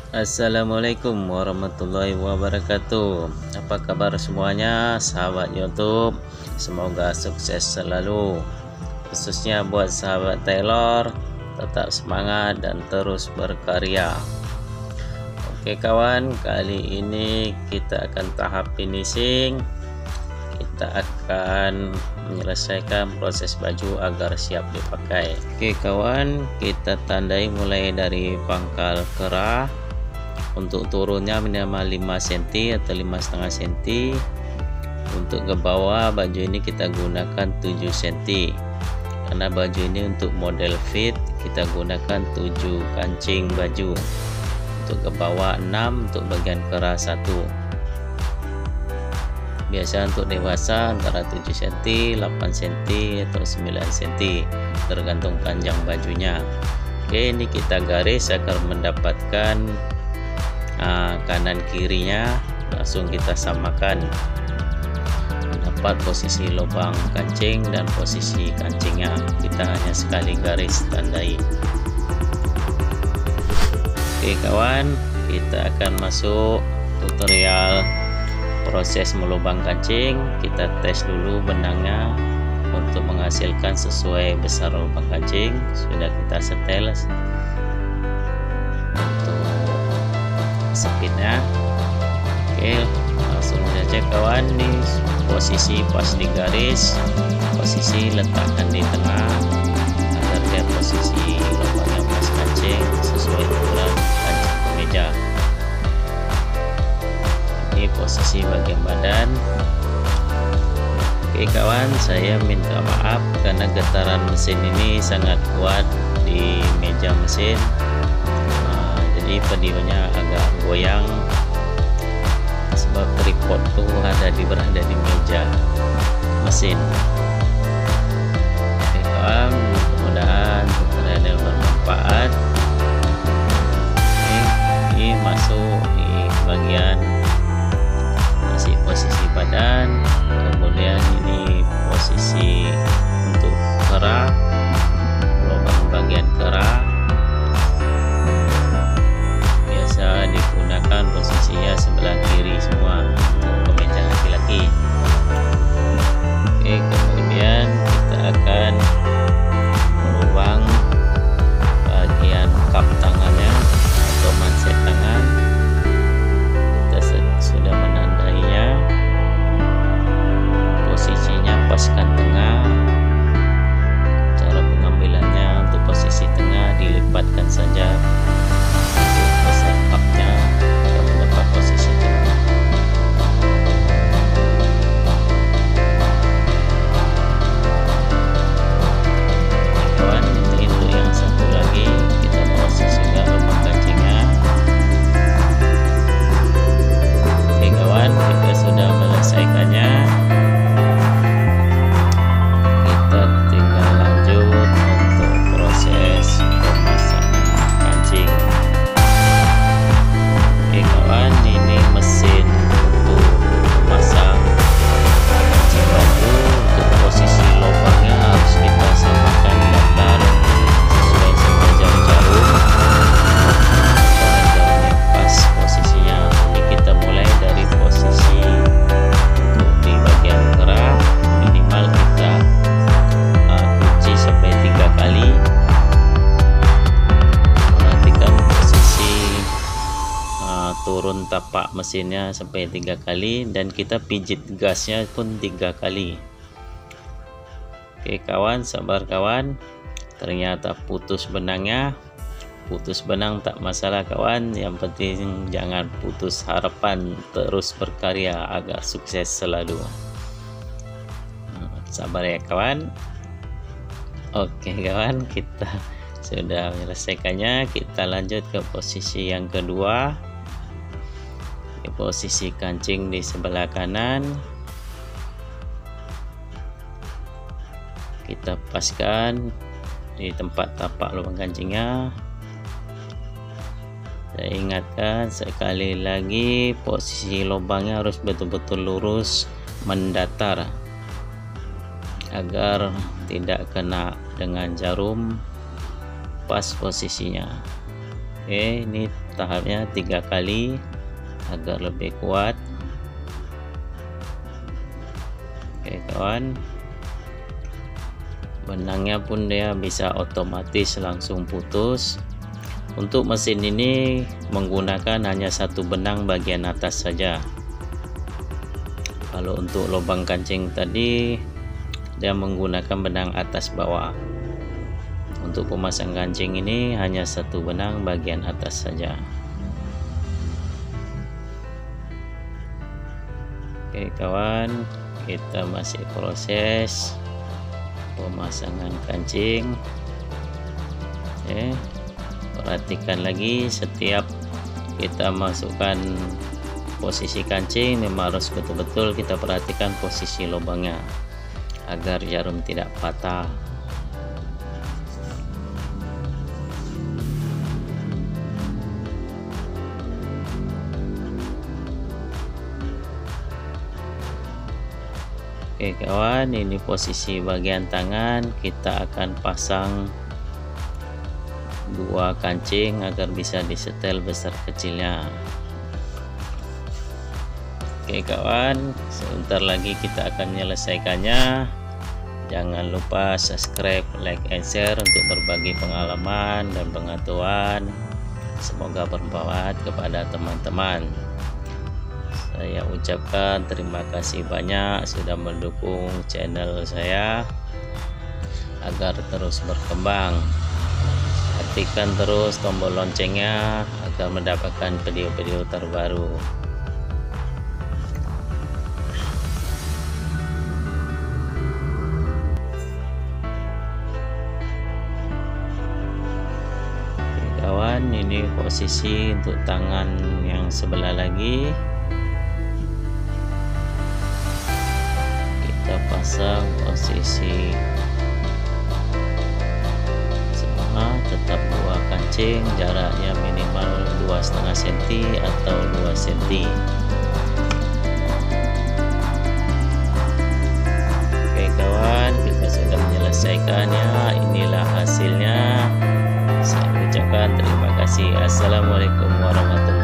Assalamualaikum warahmatullahi wabarakatuh. Apa kabar semuanya, sahabat YouTube? Semoga sukses selalu. Khususnya buat sahabat Taylor, tetap semangat dan terus berkarya. Oke kawan, kali ini kita akan tahap finishing. Kita akan menyelesaikan proses baju agar siap dipakai. Oke kawan, kita tandai mulai dari pangkal kerah. Untuk turunnya minimal 5 cm atau 5,5 cm. Untuk ke bawah baju ini kita gunakan 7 cm, karena baju ini untuk model fit kita gunakan 7 kancing baju. Untuk ke bawah 6, untuk bagian kerah 1. Biasa untuk dewasa antara 7 cm, 8 cm atau 9 cm, tergantung panjang bajunya. Oke, ini kita garis agar mendapatkan kanan kirinya, langsung kita samakan, dapat posisi lubang kancing dan posisi kancingnya. Kita hanya sekali garis tandai. Oke kawan, kita akan masuk tutorial proses melubang kancing. Kita tes dulu benangnya untuk menghasilkan sesuai besar lubang kancing. Sudah kita setel speednya. Oke, langsung saja kawan, nih posisi pas di garis, posisi letakkan di tengah agar dia posisi lubangnya pas kancing sesuai ukuran kancing kemeja. Ini posisi bagian badan. Oke kawan, saya minta maaf karena getaran mesin ini sangat kuat di meja mesin. Jadi videonya agak goyang sebab tripod tuh berada di meja mesin. Oke kawan, mudah-mudahan tutorial bermanfaat. Ini masuk di bagian posisi badan, kemudian ini posisi untuk kerah, lubang bagian kerah. Digunakan posisinya sebelah kiri semua untuk kemeja laki-laki. Oke, kemudian kita akan melubang bagian kap tangannya atau manset tangan. Kita sudah menandainya, posisinya paskan tengah. Cara pengambilannya untuk posisi tengah dilipatkan saja posisi tengah. Kawan, ini untuk yang satu lagi kita proses juga lubang kancingnya. Oke kawan, kita sudah menyelesaikannya. Kita tinggal lanjut untuk proses pemasangan kancing. Oke kawan, ini mesin untuk memasang kancing baju. Untuk posisi lubangnya harus kita samakan datar sesuai sama jarum jarumnya pas posisinya. Ini kita mulai dari posisi untuk di bagian kerah, minimal kita kunci sampai 3 kali. Perhatikan posisi turun tapak mesinnya sampai 3 kali, dan kita pijit gasnya pun 3 kali. Oke kawan, sabar kawan. Ternyata putus benangnya. Putus benang tak masalah kawan, yang penting jangan putus harapan, terus berkarya agar sukses selalu. Sabar ya kawan. Oke kawan, kita sudah menyelesaikannya. Kita lanjut ke posisi yang kedua. Posisi kancing di sebelah kanan, kita paskan di tempat tapak lubang kancingnya. Saya ingatkan sekali lagi, posisi lubangnya harus betul-betul lurus mendatar agar tidak kena dengan jarum, pas posisinya. Oke, ini tahapnya 3 kali agar lebih kuat. Oke kawan, benangnya pun dia bisa otomatis langsung putus. Untuk mesin ini menggunakan hanya satu benang bagian atas saja. Kalau untuk lubang kancing tadi dia menggunakan benang atas bawah. Untuk pemasang kancing ini hanya satu benang bagian atas saja. Oke kawan, kita masih proses pemasangan kancing. Oke, perhatikan lagi setiap kita masukkan posisi kancing memang harus betul-betul kita perhatikan posisi lubangnya agar jarum tidak patah. Oke kawan, ini posisi bagian tangan. Kita akan pasang 2 kancing agar bisa disetel besar kecilnya. Oke kawan, sebentar lagi kita akan menyelesaikannya. Jangan lupa subscribe, like, and share untuk berbagi pengalaman dan pengetahuan. Semoga bermanfaat kepada teman-teman. Saya ucapkan terima kasih banyak sudah mendukung channel saya agar terus berkembang. Aktifkan terus tombol loncengnya agar mendapatkan video-video terbaru. Oke, kawan, ini posisi untuk tangan yang sebelah lagi. Pasang posisi sama, tetap 2 kancing, jaraknya minimal 2,5 cm atau 2 cm. Oke kawan, kita sudah menyelesaikannya. Inilah hasilnya. Saya ucapkan terima kasih. Assalamualaikum warahmatullahi wabarakatuh.